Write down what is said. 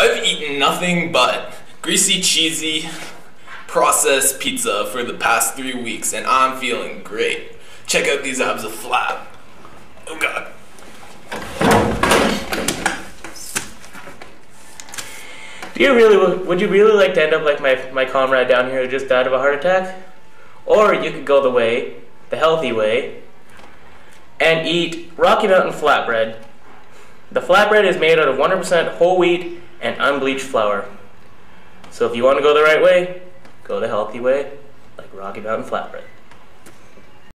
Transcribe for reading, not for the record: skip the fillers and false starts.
I've eaten nothing but greasy, cheesy, processed pizza for the past 3 weeks, and I'm feeling great. Check out these abs of flab. Oh God. Would you really like to end up like my comrade down here who just died of a heart attack? Or you could go the healthy way, and eat Rocky Mountain flatbread. The flatbread is made out of 100% whole wheat and unbleached flour. So if you want to go the right way, go the healthy way, like Rocky Mountain flatbread.